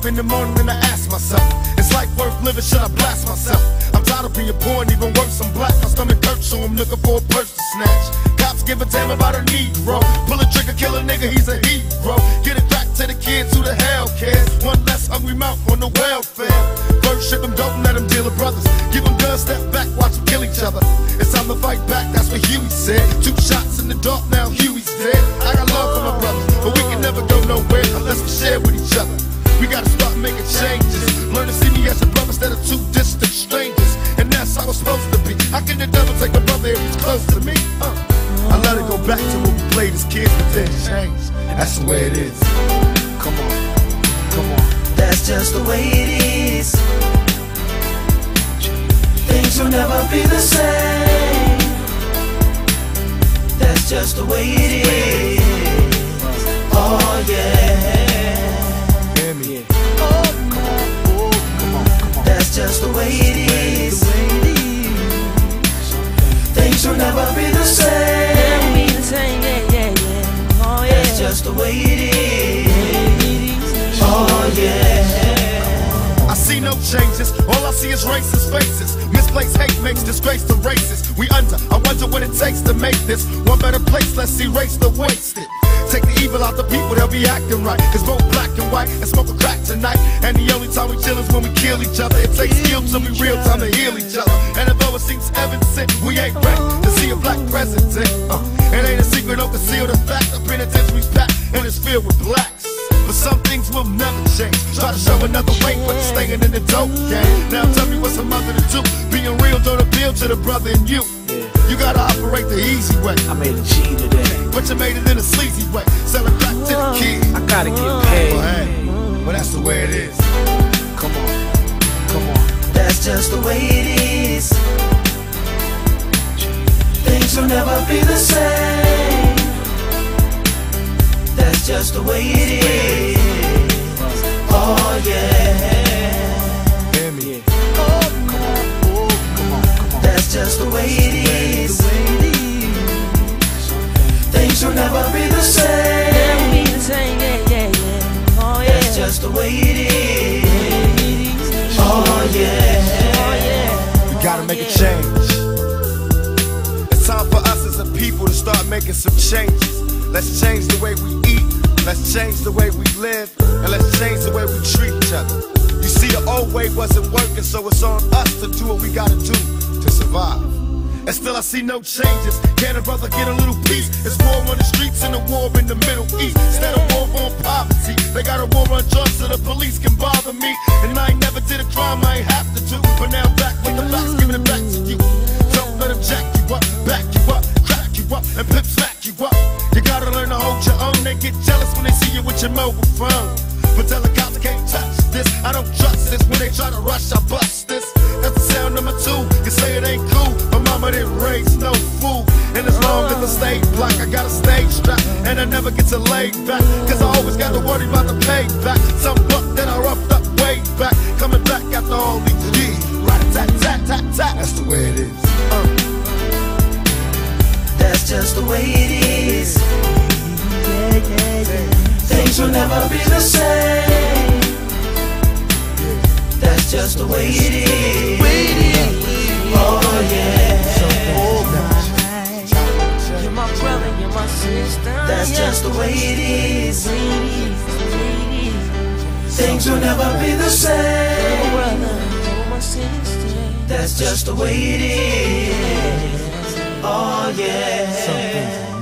up in the morning and I ask myself, is life worth living? Should I blast myself? I'm tired of being poor and even worse, I'm black. My stomach hurts, so I'm looking for a purse to snatch. Cops give a damn about a negro. Pull a trigger, kill a nigga, he's a hero. Get it back to the kids, who the hell cares? One less hungry mouth on the welfare. First ship them, don't let them deal with brothers. Give them guns, step back, watch them kill each other. It's time to fight back, that's what Huey said. 2 shots in the dark, now Huey's dead. I got love for my brothers, but we can never go nowhere unless we share with each other. We gotta start making changes. Learn to see me as a brother instead of 2 distant strangers. And that's how it's supposed to be. How can the devil take a brother if he's close to me? I let it go back to when we played as kids, but then changed. That's the way it is. Come on, come on. That's just the way it is. Things will never be the same. That's just the way it is. Oh yeah. Hear me. Oh, come on, oh, come on, come on. That's just the way it is. Things will never be the same. That's just the way it is. Oh yeah. I see no changes, all I see is racist faces. Misplaced hate makes disgrace to races. We under, I wonder what it takes to make this one better place. Let's erase the wasted. Take the evil out the people, they'll be acting right. It's both black and white and smoke a crack tonight. And the only time we chill is when we kill each other. It takes skill to be real time to heal each other. And although it seems evident, we ain't ready to see a black president. It ain't a secret, don't conceal the fact. The penitentiary's packed and it's filled with blacks. But some things will never change. Try to show another way, but it's staying in the dope game. Now tell me what's a mother to do. Being real don't appeal to the brother in you. You gotta operate the easy way. I made a G today, but you made it in a sleazy way. Sell it back to the kid. I gotta get paid. Well, hey, well that's the way it is. Come on, come on. That's just the way it is. Things will never be the same. That's just the way it is. Oh yeah. Hear me. Oh, come on, oh, come on, come on. That's just the way it is. Things will never be the same. That's just the way it is. Oh yeah. We gotta make a change. It's time for us as a people to start making some changes. Let's change the way we eat, let's change the way we live, and let's change the way we treat each other. You see, the old way wasn't working, so it's on us to do what we gotta do to survive. And still I see no changes. Can a brother get a little peace? It's war on the streets and a war in the Middle East. Instead of war on poverty, they got a war on drugs so the police can bother me. And I ain't never did a crime I ain't have to do, but now I'm back with the facts, giving it back to you. Don't let them jack you up, back you up, crack you up, and pimp smack you up. You gotta learn to hold your own. They get jealous when they see you with your mobile phone. But tell the cops I can't touch this. I don't trust this. When they try to rush, I bust this. That's the sound number 2. You say it ain't cool. My mama didn't raise no fool. And as long as I stay black, I got a stage strap. And I never get to lay back, cause I always got to worry about the payback. Some buck that I roughed up way back, coming back after all these years. Rat-a-tat-tat-tat-tat. That's the way it is. That's just the way it is. Things will never be the same. That's just the way it is. Oh yeah. You're my brother, you're my sister. That's just the way it is. Things will never be the same. That's just the way it is. Oh yeah.